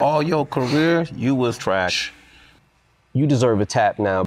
All your career, you was trash. You deserve a tap now.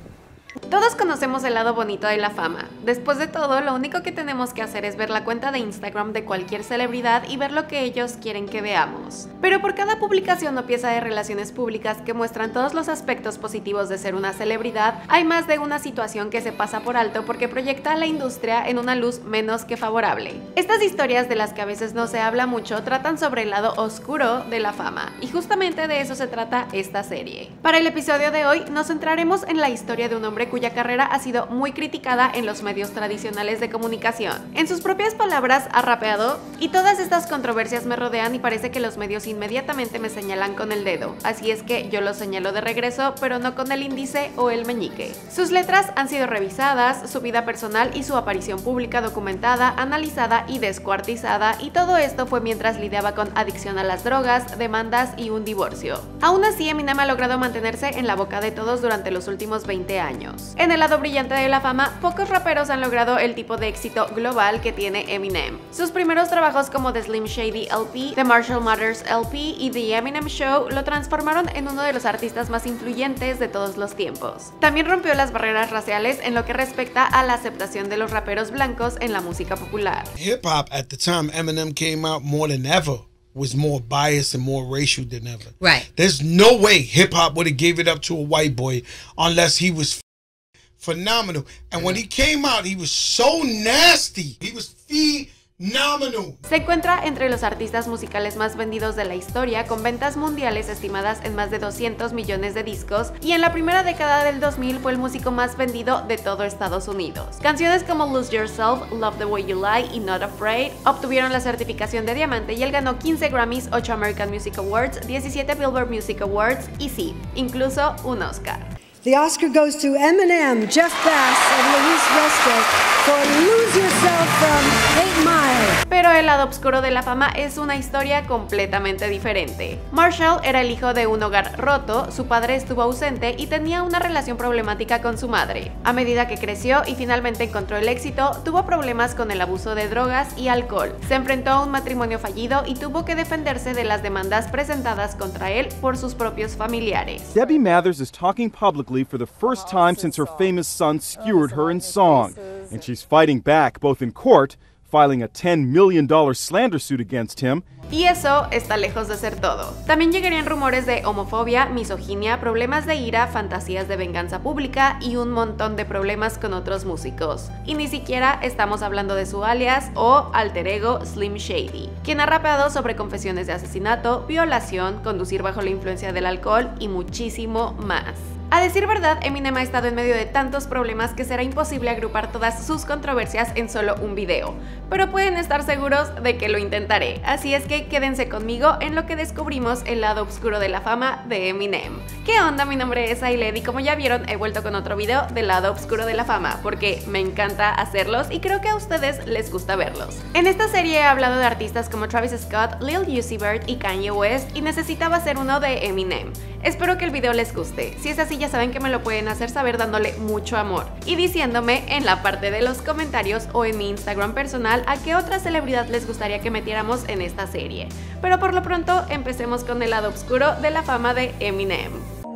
Todos conocemos el lado bonito de la fama. Después de todo, lo único que tenemos que hacer es ver la cuenta de Instagram de cualquier celebridad y ver lo que ellos quieren que veamos. Pero por cada publicación o pieza de relaciones públicas que muestran todos los aspectos positivos de ser una celebridad, hay más de una situación que se pasa por alto porque proyecta a la industria en una luz menos que favorable. Estas historias, de las que a veces no se habla mucho, tratan sobre el lado oscuro de la fama, y justamente de eso se trata esta serie. Para el episodio de hoy nos centraremos en la historia de un hombre cuya carrera ha sido muy criticada en los medios tradicionales de comunicación. En sus propias palabras, ha rapeado: y todas estas controversias me rodean y parece que los medios inmediatamente me señalan con el dedo, así es que yo lo señalo de regreso, pero no con el índice o el meñique. Sus letras han sido revisadas, su vida personal y su aparición pública documentada, analizada y descuartizada, y todo esto fue mientras lidiaba con adicción a las drogas, demandas y un divorcio. Aún así, Eminem ha logrado mantenerse en la boca de todos durante los últimos 20 años. En el lado brillante de la fama, pocos raperos han logrado el tipo de éxito global que tiene Eminem. Sus primeros trabajos como The Slim Shady LP, The Marshall Mathers LP y The Eminem Show lo transformaron en uno de los artistas más influyentes de todos los tiempos. También rompió las barreras raciales en lo que respecta a la aceptación de los raperos blancos en la música popular. Hip hop at the time Eminem came out more than ever was more biased and more racial than ever. Right. There's no way hip hop would have gave it up to a white boy unless he was phenomenal. And when he came out, he was so nasty. He was phenomenal. Se encuentra entre los artistas musicales más vendidos de la historia, con ventas mundiales estimadas en más de 200 millones de discos, y en la primera década del 2000 fue el músico más vendido de todo Estados Unidos. Canciones como Lose Yourself, Love the Way You Lie y Not Afraid obtuvieron la certificación de diamante, y él ganó 15 Grammys, 8 American Music Awards, 17 Billboard Music Awards y sí, incluso un Oscar. The Oscar goes to Eminem, Jeff Bass, and Luis Reste for Lose Yourself from 8 Mile. Pero el lado oscuro de la fama es una historia completamente diferente. Marshall era el hijo de un hogar roto, su padre estuvo ausente y tenía una relación problemática con su madre. A medida que creció y finalmente encontró el éxito, tuvo problemas con el abuso de drogas y alcohol. Se enfrentó a un matrimonio fallido y tuvo que defenderse de las demandas presentadas contra él por sus propios familiares. Debbie Mathers is talking publicly for the first time since her famous son skewered her in song, and she's fighting back both in court, filing a $10 million slander suit against him. Y eso está lejos de ser todo. También llegarían rumores de homofobia, misoginia, problemas de ira, fantasías de venganza pública y un montón de problemas con otros músicos. Y ni siquiera estamos hablando de su alias o alter ego Slim Shady, quien ha rapeado sobre confesiones de asesinato, violación, conducir bajo la influencia del alcohol y muchísimo más. A decir verdad, Eminem ha estado en medio de tantos problemas que será imposible agrupar todas sus controversias en solo un video, pero pueden estar seguros de que lo intentaré, así es que quédense conmigo en lo que descubrimos el lado oscuro de la fama de Eminem. ¿Qué onda? Mi nombre es Ailed y como ya vieron he vuelto con otro video del lado oscuro de la fama, porque me encanta hacerlos y creo que a ustedes les gusta verlos. En esta serie he hablado de artistas como Travis Scott, Lil Uzi Vert y Kanye West, y necesitaba hacer uno de Eminem. Espero que el video les guste. Si es así, ya saben que me lo pueden hacer saber dándole mucho amor y diciéndome en la parte de los comentarios o en mi Instagram personal a qué otra celebridad les gustaría que metiéramos en esta serie. Pero por lo pronto, empecemos con el lado oscuro de la fama de Eminem.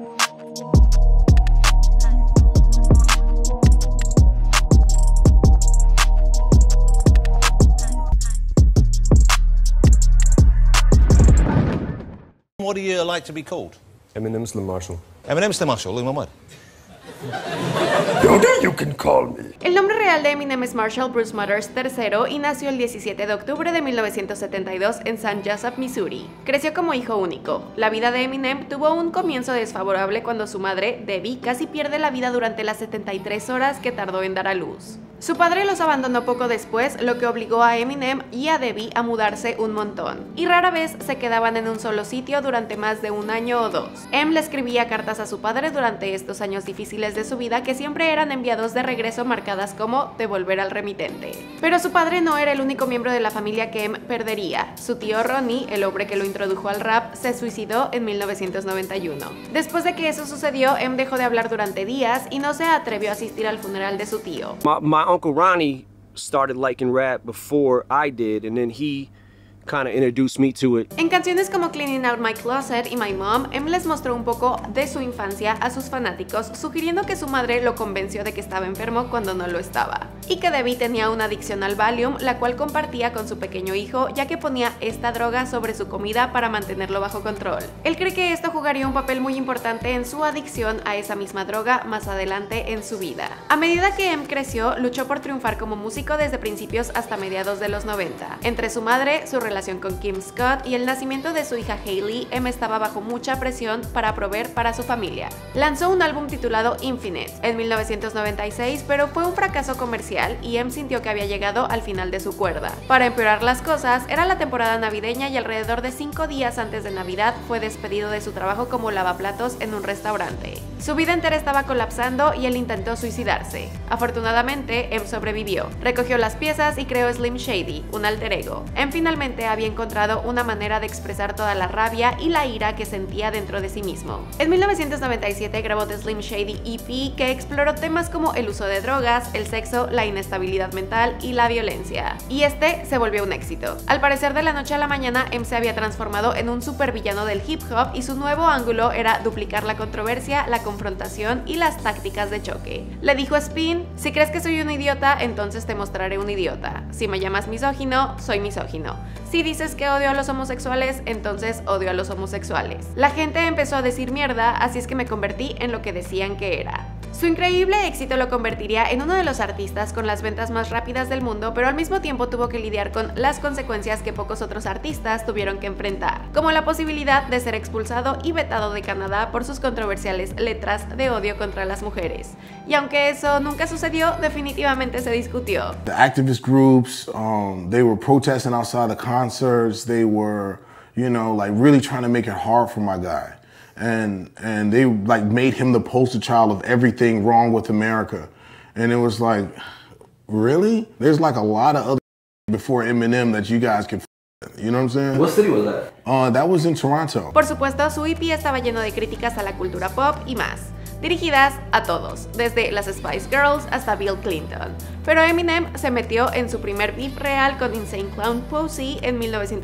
What do you like to be called? Eminem Slim Marshall. Eminem Slim Marshall, in one word. You can call me. El nombre real de Eminem es Marshall Bruce Mathers III y nació el 17 de octubre de 1972 en St. Joseph, Missouri. Creció como hijo único. La vida de Eminem tuvo un comienzo desfavorable cuando su madre, Debbie, casi pierde la vida durante las 73 horas que tardó en dar a luz. Su padre los abandonó poco después, lo que obligó a Eminem y a Debbie a mudarse un montón, y rara vez se quedaban en un solo sitio durante más de un año o dos. Em le escribía cartas a su padre durante estos años difíciles de su vida que siempre eran enviados de regreso marcadas como devolver al remitente. Pero su padre no era el único miembro de la familia que Em perdería. Su tío Ronnie, el hombre que lo introdujo al rap, se suicidó en 1991. Después de que eso sucedió, Em dejó de hablar durante días y no se atrevió a asistir al funeral de su tío. My Uncle Ronnie started liking rap before I did, and then he kind of introduced me to it. En canciones como Cleaning Out My Closet y My Mom, Em les mostró un poco de su infancia a sus fanáticos, sugiriendo que su madre lo convenció de que estaba enfermo cuando no lo estaba, y que Debbie tenía una adicción al Valium, la cual compartía con su pequeño hijo, ya que ponía esta droga sobre su comida para mantenerlo bajo control. Él cree que esto jugaría un papel muy importante en su adicción a esa misma droga más adelante en su vida. A medida que Em creció, luchó por triunfar como músico desde principios hasta mediados de los 90. Entre su madre, su relación con Kim Scott y el nacimiento de su hija Hailey, Em estaba bajo mucha presión para proveer para su familia. Lanzó un álbum titulado Infinite en 1996, pero fue un fracaso comercial y Em sintió que había llegado al final de su cuerda. Para empeorar las cosas, era la temporada navideña y alrededor de 5 días antes de Navidad fue despedido de su trabajo como lavaplatos en un restaurante. Su vida entera estaba colapsando y él intentó suicidarse. Afortunadamente, Em sobrevivió. Recogió las piezas y creó Slim Shady, un alter ego. Em finalmente había encontrado una manera de expresar toda la rabia y la ira que sentía dentro de sí mismo. En 1997 grabó The Slim Shady EP, que exploró temas como el uso de drogas, el sexo, la inestabilidad mental y la violencia. Y este se volvió un éxito. Al parecer, de la noche a la mañana, Em se había transformado en un supervillano del hip hop y su nuevo ángulo era duplicar la controversia, la confrontación y las tácticas de choque. Le dijo a Spin: si crees que soy un idiota, entonces te mostraré un idiota. Si me llamas misógino, soy misógino. Si dices que odio a los homosexuales, entonces odio a los homosexuales. La gente empezó a decir mierda, así es que me convertí en lo que decían que era. Su increíble éxito lo convertiría en uno de los artistas con las ventas más rápidas del mundo, pero al mismo tiempo tuvo que lidiar con las consecuencias que pocos otros artistas tuvieron que enfrentar, como la posibilidad de ser expulsado y vetado de Canadá por sus controversiales letras de odio contra las mujeres. Y aunque eso nunca sucedió, definitivamente se discutió. The activist groups, they were protesting outside the concerts, they were, you know, like really trying to make it hard for my guy. And they like made him the poster child of everything wrong with America. And it was like, really? There's like a lot of other before Eminem that you guys can, you know what I'm saying? What city was that? That was in Toronto. Por supuesto, su EP estaba lleno de críticas a la cultura pop y más, dirigidas a todos, desde las Spice Girls hasta Bill Clinton. Pero Eminem se metió en su primer beef real con Insane Clown Posse en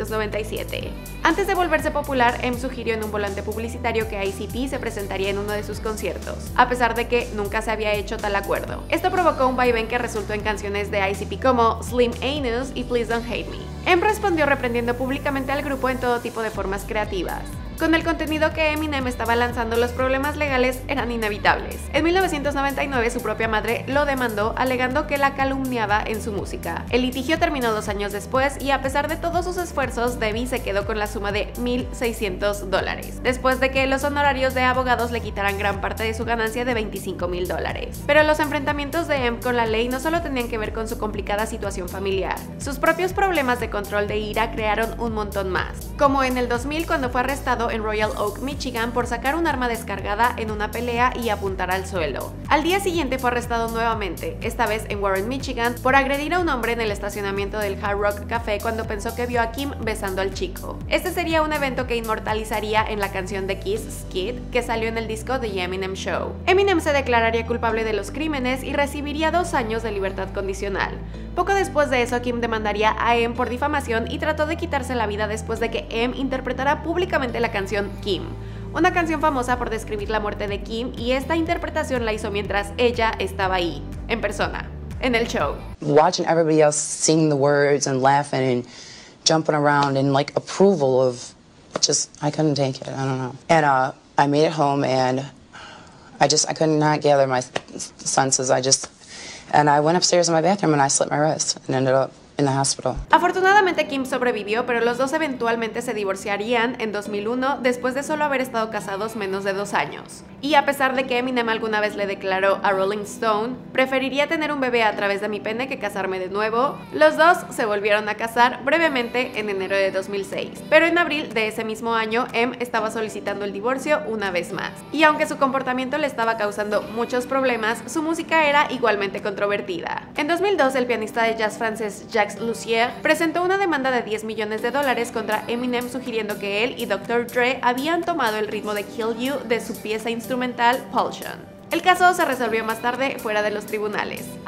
1997. Antes de volverse popular, Em sugirió en un volante publicitario que ICP se presentaría en uno de sus conciertos, a pesar de que nunca se había hecho tal acuerdo. Esto provocó un vaivén que resultó en canciones de ICP como Slim Anus y Please Don't Hate Me. Em respondió reprendiendo públicamente al grupo en todo tipo de formas creativas. Con el contenido que Eminem estaba lanzando, los problemas legales eran inevitables. En 1999 su propia madre lo demandó alegando que la calumniaba en su música. El litigio terminó 2 años después y a pesar de todos sus esfuerzos, Debbie se quedó con la suma de $1,600, después de que los honorarios de abogados le quitaran gran parte de su ganancia de $25,000. Pero los enfrentamientos de Em con la ley no solo tenían que ver con su complicada situación familiar. Sus propios problemas de control de ira crearon un montón más, como en el 2000 cuando fue arrestado en Royal Oak, Michigan, por sacar un arma descargada en una pelea y apuntar al suelo. Al día siguiente fue arrestado nuevamente, esta vez en Warren, Michigan, por agredir a un hombre en el estacionamiento del Hard Rock Café cuando pensó que vio a Kim besando al chico. Este sería un evento que inmortalizaría en la canción de Kiss, Skid, que salió en el disco The Eminem Show. Eminem se declararía culpable de los crímenes y recibiría 2 años de libertad condicional. Poco después de eso, Kim demandaría a Em por difamación y trató de quitarse la vida después de que Em interpretara públicamente la canción Kim, una canción famosa por describir la muerte de Kim, y esta interpretación la hizo mientras ella estaba ahí, en persona, en el show. Watching everybody else sing the words and laughing and jumping around and like approval of just, I couldn't take it, I don't know. And I made it home and I could not gather my senses. And I went upstairs in my bathroom and I slit my wrist and ended up in the hospital. Afortunadamente Kim sobrevivió, pero los dos eventualmente se divorciarían en 2001 después de solo haber estado casados menos de 2 años. Y a pesar de que Eminem alguna vez le declaró a Rolling Stone: preferiría tener un bebé a través de mi pene que casarme de nuevo, los dos se volvieron a casar brevemente en enero de 2006. Pero en abril de ese mismo año, Em estaba solicitando el divorcio una vez más. Y aunque su comportamiento le estaba causando muchos problemas, su música era igualmente controvertida. En 2002, el pianista de jazz francés Jacques Lussier presentó una demanda de $10 millones contra Eminem, sugiriendo que él y Dr. Dre habían tomado el ritmo de Kill You de su pieza instrumental Pulsion. El caso se resolvió más tarde fuera de los tribunales.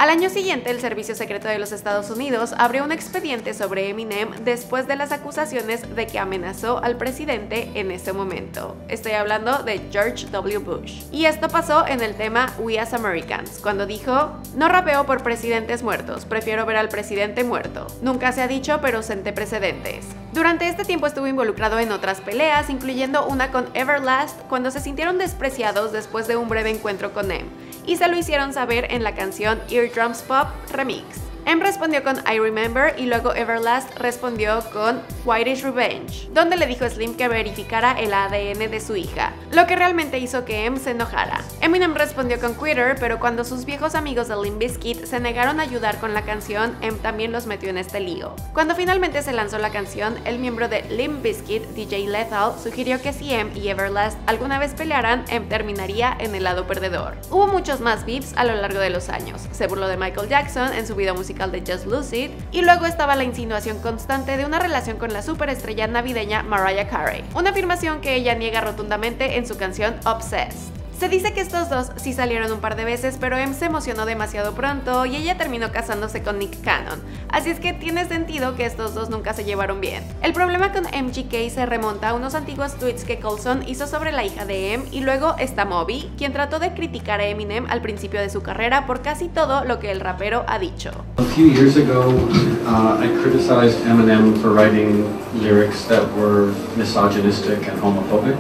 Al año siguiente, el Servicio Secreto de los Estados Unidos abrió un expediente sobre Eminem después de las acusaciones de que amenazó al presidente en ese momento. Estoy hablando de George W. Bush. Y esto pasó en el tema We As Americans, cuando dijo: no rapeo por presidentes muertos, prefiero ver al presidente muerto. Nunca se ha dicho, pero senté precedentes. Durante este tiempo estuvo involucrado en otras peleas, incluyendo una con Everlast, cuando se sintieron despreciados después de un breve encuentro con Em, y se lo hicieron saber en la canción Eardrums Pop Remix. Em respondió con I Remember y luego Everlast respondió con Whitish Revenge, donde le dijo a Slim que verificara el ADN de su hija, lo que realmente hizo que Em se enojara. Eminem respondió con Quitter, pero cuando sus viejos amigos de Limp Bizkit se negaron a ayudar con la canción, Em también los metió en este lío. Cuando finalmente se lanzó la canción, el miembro de Limp Bizkit, DJ Lethal, sugirió que si Em y Everlast alguna vez pelearan, Em terminaría en el lado perdedor. Hubo muchos más beefs a lo largo de los años. Se burló de Michael Jackson en su video musical de Just Lose It, y luego estaba la insinuación constante de una relación con la superestrella navideña Mariah Carey, una afirmación que ella niega rotundamente en su canción Obsessed. Se dice que estos dos sí salieron un par de veces, pero Em se emocionó demasiado pronto y ella terminó casándose con Nick Cannon, así es que tiene sentido que estos dos nunca se llevaron bien. El problema con MGK se remonta a unos antiguos tweets que Coulson hizo sobre la hija de Em, y luego está Moby, quien trató de criticar a Eminem al principio de su carrera por casi todo lo que el rapero ha dicho. A few years ago, I criticized Eminem for writing lyrics that were misogynistic and homophobic.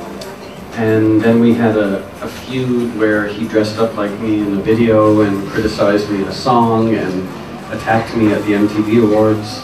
And then we had a feud where he dressed up like me in the video and criticized me in a song and attacked me at the MTV Awards.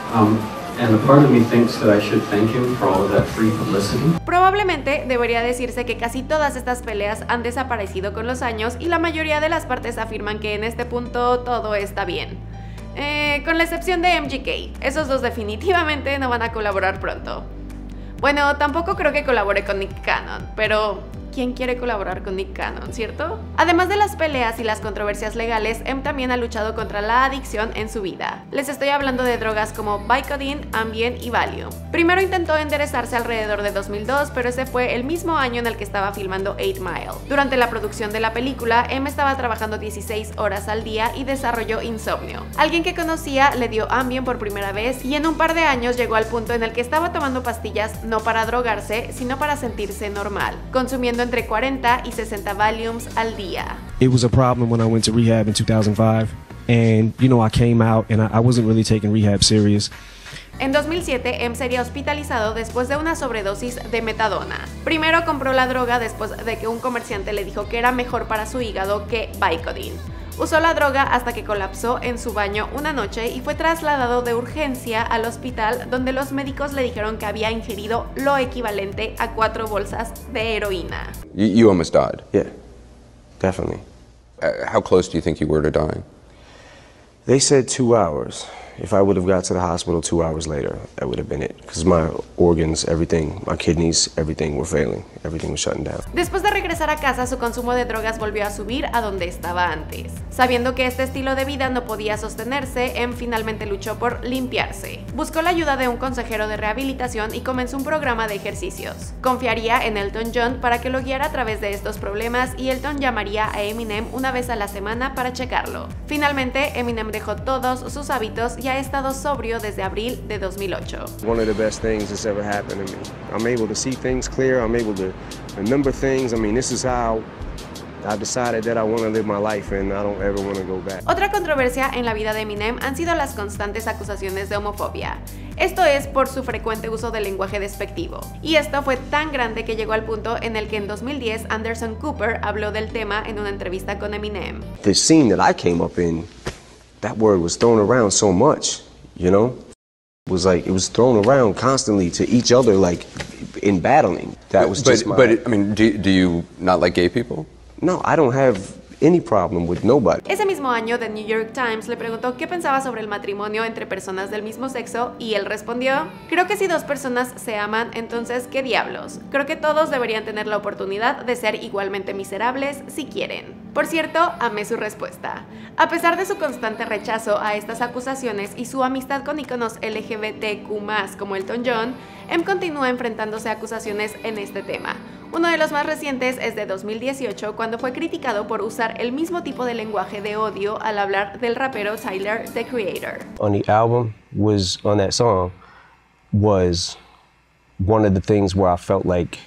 And a part of me thinks that I should thank him for all of that free publicity. Probablemente debería decirse que casi todas estas peleas han desaparecido con los años y la mayoría de las partes afirman que en este punto todo está bien. Con la excepción de MGK, esos dos definitivamente no van a colaborar pronto. Bueno, tampoco creo que colabore con Nick Cannon, pero ¿quién quiere colaborar con Nick Cannon, cierto? Además de las peleas y las controversias legales, Em también ha luchado contra la adicción en su vida. Les estoy hablando de drogas como Vicodin, Ambien y Valium. Primero intentó enderezarse alrededor de 2002, pero ese fue el mismo año en el que estaba filmando 8 Mile. Durante la producción de la película, Em estaba trabajando 16 horas al día y desarrolló insomnio. Alguien que conocía le dio Ambien por primera vez y en un par de años llegó al punto en el que estaba tomando pastillas no para drogarse, sino para sentirse normal, consumiendo entre 40 y 60 Valiums al día. It was a problem when I went to rehab in 2005, and you know I came out and I wasn't really taking rehab serious. En 2007, Em sería hospitalizado después de una sobredosis de metadona. Primero compró la droga después de que un comerciante le dijo que era mejor para su hígado que Vicodin. Usó la droga hasta que colapsó en su baño una noche y fue trasladado de urgencia al hospital, donde los médicos le dijeron que había ingerido lo equivalente a 4 bolsas de heroína. You almost died? Yeah, definitely. How close do you think you were to dying? They said 2 hours. If I would have got to the hospital 2 hours later, that would have been it. Because my organs, everything, my kidneys, everything were failing. Everything was shutting down. Después de regresar a casa, su consumo de drogas volvió a subir a donde estaba antes. Sabiendo que este estilo de vida no podía sostenerse, Em finalmente luchó por limpiarse. Buscó la ayuda de un consejero de rehabilitación y comenzó un programa de ejercicios. Confiaría en Elton John para que lo guiara a través de estos problemas y Elton llamaría a Eminem una vez a la semana para checarlo. Finalmente, Eminem dejó todos sus hábitos y ha estado sobrio desde abril de 2008. One of the best things that's ever happened to me. I'm able to see things clear. I'm able to remember things. I mean, this is how I've decided that I want to live my life and I don't ever want to go back. Otra controversia en la vida de Eminem han sido las constantes acusaciones de homofobia. Esto es por su frecuente uso del lenguaje despectivo. Y esto fue tan grande que llegó al punto en el que en 2010 Anderson Cooper habló del tema en una entrevista con Eminem. The scene that I came up in, that word was thrown around so much, you know? It was like, it was thrown around constantly to each other, like in battling. That was just But I mean, do you not like gay people? No, I don't have any problem with nobody. Ese mismo año, The New York Times le preguntó qué pensaba sobre el matrimonio entre personas del mismo sexo y él respondió: creo que si dos personas se aman, entonces ¿qué diablos? Creo que todos deberían tener la oportunidad de ser igualmente miserables si quieren. Por cierto, amé su respuesta. A pesar de su constante rechazo a estas acusaciones y su amistad con íconos LGBTQ+ como Elton John, continúa enfrentándose a acusaciones en este tema. Uno de los más recientes es de 2018, cuando fue criticado por usar el mismo tipo de lenguaje de odio al hablar del rapero Tyler, the Creator. On the album, on that song, was one of the things where I felt like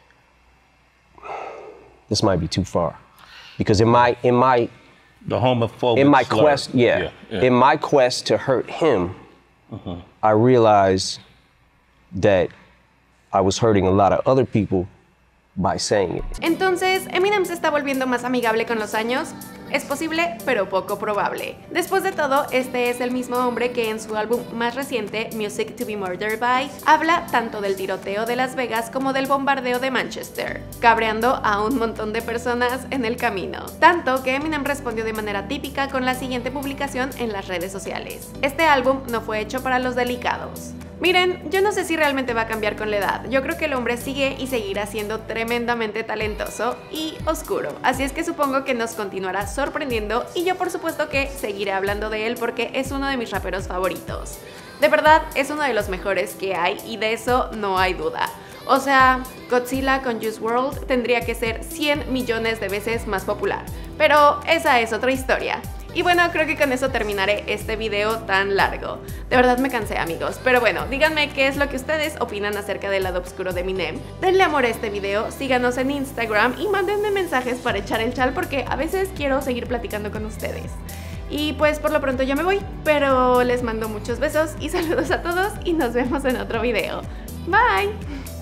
this might be too far, because in my The homophobic in my slur. quest, in my quest to hurt him, I realized that I was hurting a lot of other people by saying it. Entonces, ¿Eminem se está volviendo más amigable con los años? Es posible, pero poco probable. Después de todo, este es el mismo hombre que en su álbum más reciente, Music to be Murdered By, habla tanto del tiroteo de Las Vegas como del bombardeo de Manchester, cabreando a un montón de personas en el camino. Tanto que Eminem respondió de manera típica con la siguiente publicación en las redes sociales: este álbum no fue hecho para los delicados. Miren, yo no sé si realmente va a cambiar con la edad. Yo creo que el hombre sigue y seguirá siendo tremendamente talentoso y oscuro. Así es que supongo que nos continuará sorprendiendo y yo por supuesto que seguiré hablando de él porque es uno de mis raperos favoritos. De verdad, es uno de los mejores que hay y de eso no hay duda. O sea, Godzilla con Juice WRLD tendría que ser 100 millones de veces más popular. Pero esa es otra historia. Y bueno, creo que con eso terminaré este video tan largo. De verdad me cansé, amigos. Pero bueno, díganme qué es lo que ustedes opinan acerca del lado oscuro de Eminem. Denle amor a este video, síganos en Instagram y mándenme mensajes para echar el chal porque a veces quiero seguir platicando con ustedes. Y pues por lo pronto ya me voy, pero les mando muchos besos y saludos a todos y nos vemos en otro video. Bye.